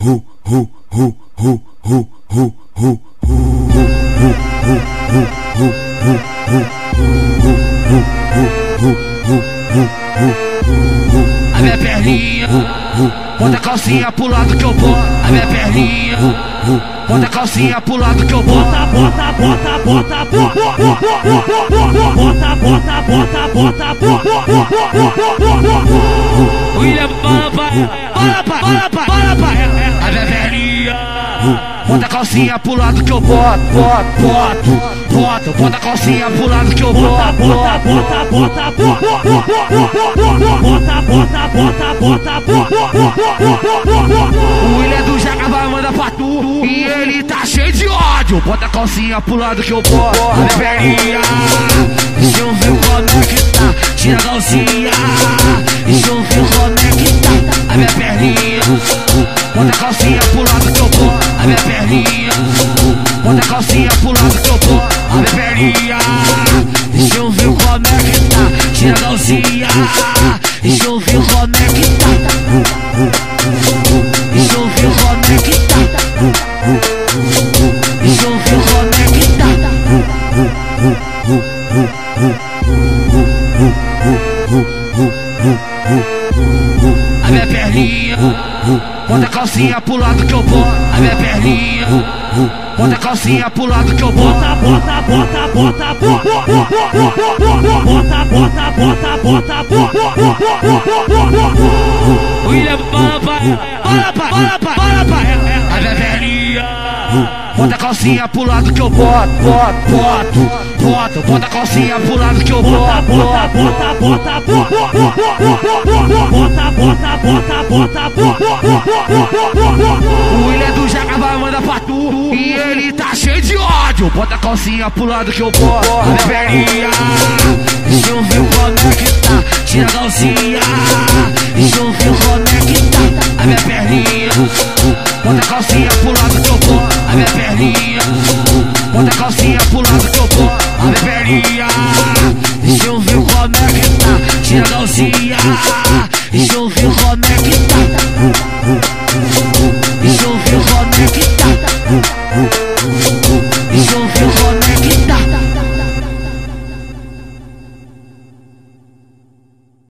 A minha perninha, bota a calcinha pro lado que eu boto. A minha perninha, bota a calcinha pro lado que eu boto. Bota, bota, bota, bota, bota, bota, bota, bota, bota. William, fala pra ela, fala pra ela. A minha perninha, bota a calcinha pro lado que eu boto, bota a calcinha pro lado que eu boto. Bota, bota, bota, bota. O William do Jaca vai mandar pra tu e ele tá cheio de ódio. Bota a calcinha pro lado que eu boto. A minha perninha, deixa eu ver como é que tá. Tira a calcinha, deixa eu ver como é que tá. A minha perninha, bota a calcinha pro lado que eu boto. A minha perninha, bota a calcinha pro lado que eu boto. A minha perninha, deixa eu ver como é que tá. Tira a calcinha, deixa eu ver como é que tá. Deixa eu ver como é que tá. Deixa eu ver como é que tá. A minha perninha, bota a calcinha pro lado que eu boto. A minha perninha, bota a calcinha pro lado que eu boto. Bota, bota, bota, bota, bota, bota. William, fala pra ela. A minha perninha, bota a calcinha pro lado que eu boto. Bota a calcinha pro lado que eu boto. Bota, bota, bota, bota. O William do Jaca vai mandar pra tu e ele tá cheio de ódio. Bota a calcinha pro lado que eu boto. A minha perninha, deixa eu ver como é que tá. Tira a calcinha, deixa eu ver como é que tá. A minha perninha, bota a calcinha pro lado que eu boto. A minha perninha, bota a calcinha pro lado que eu boto. A minha perninha, deixa eu ver como é que tá. Tira a calcinha, deixa eu ver